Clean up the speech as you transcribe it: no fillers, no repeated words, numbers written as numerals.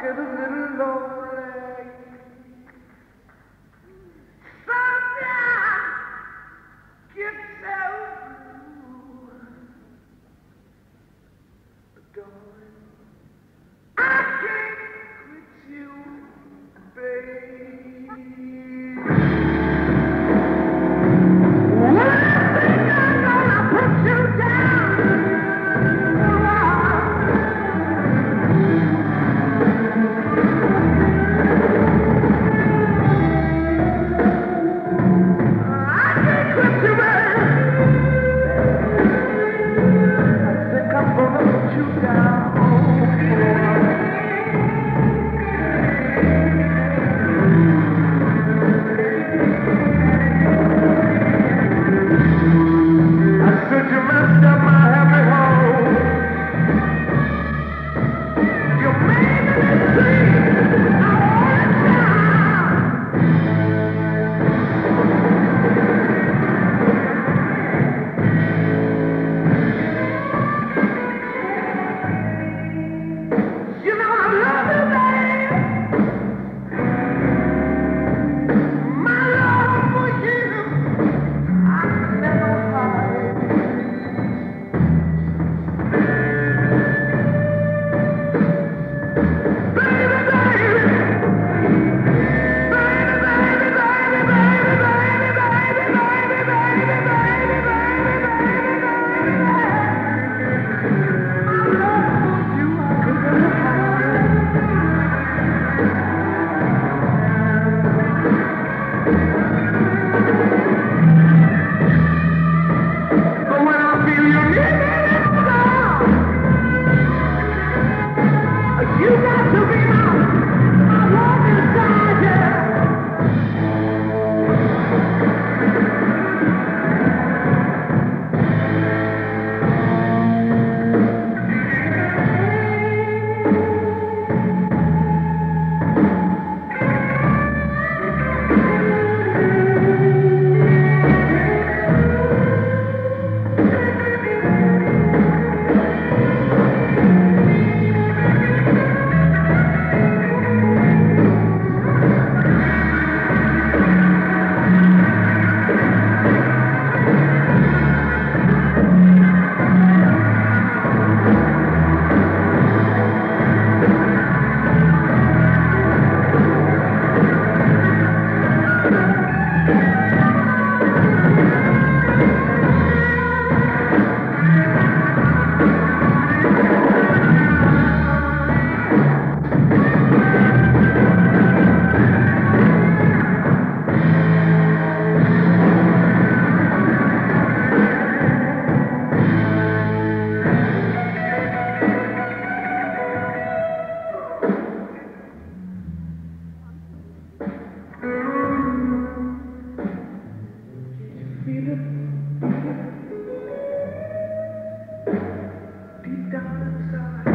get a little lonely. Sometimes get so blue. But darling, I can't quit you, babe. When I think I'm gonna put you down, I can't quit you, babe. I think I'm gonna put you down. I said you messed up my happy home. You made me see I want down. You know I love you, babe. My love for you, I can never hide. Baby, baby, baby, baby, baby, baby, baby, baby, baby, baby, baby, my love for you, I can never hide. But when I feel you need me, you got to be my love inside you. Feel it deep down inside.